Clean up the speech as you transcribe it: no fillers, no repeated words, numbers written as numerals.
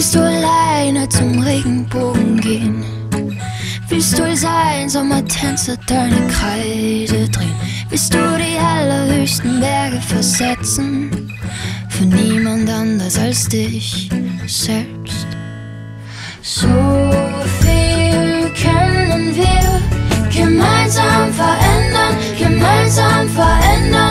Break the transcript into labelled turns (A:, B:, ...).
A: Willst du alleine zum Regenbogen gehen? Willst du als einsamer Tänzer deine Kreide drehen? Willst du die allerhöchsten Berge versetzen? Für niemand anders als dich selbst. So viel können wir gemeinsam verändern, gemeinsam verändern.